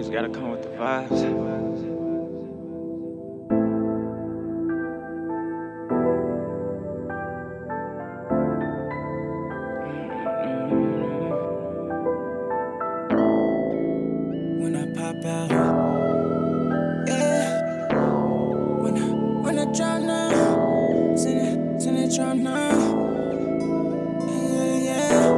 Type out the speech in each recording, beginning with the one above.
Just gotta come with the vibes. When I pop out, yeah. When I drop now, send it drop now, yeah, yeah.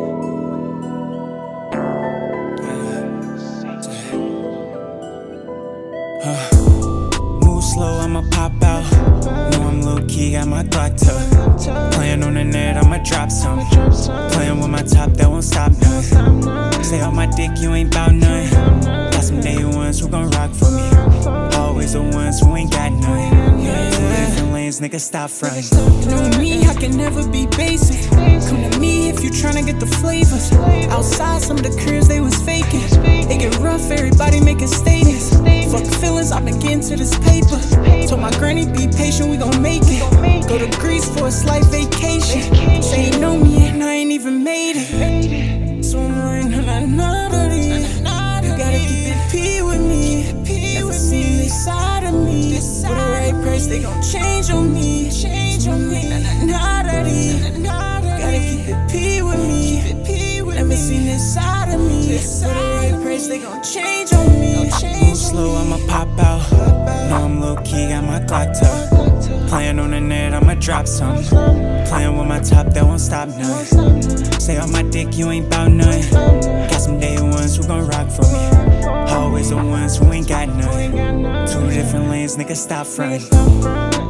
Move slow, I'ma pop out. Know I'm low-key, got my Glock tucked. Playing on the net, I'ma drop some. Playing with my top, that won't stop none. Stay off my dick, you ain't bout none. Got some day ones who gon' rock for me. Always the ones who ain't got none. Two different lanes, nigga, stop frontin'. You know me, I can never be basic. Come to me if you tryna get the flavors. Outside, some of the cribs they was faking. It get rough, everybody making statements. Fuck feelings, I've been getting to this paper. Told my granny, be patient, we gon' make it. Go to Greece for a slight vacation. Say you know me and I ain't even made it. So I'm running another day. You gotta keep it P with me. Never seen this side of me. For the right price, they gon' change on me. Another day. Gotta keep it P with me. Never seen this side of me. For the right price, they gon' change on me. Move slow, I'ma pop out. Know I'm low-key, got my Glock tucked. Playing on the net, I'ma drop some. Playing with my top, that won't stop none. Stay off my dick, you ain't bout none. Got some day ones who gon' rock for me. Always the ones who ain't got none. Two different lanes, nigga, stop frontin'.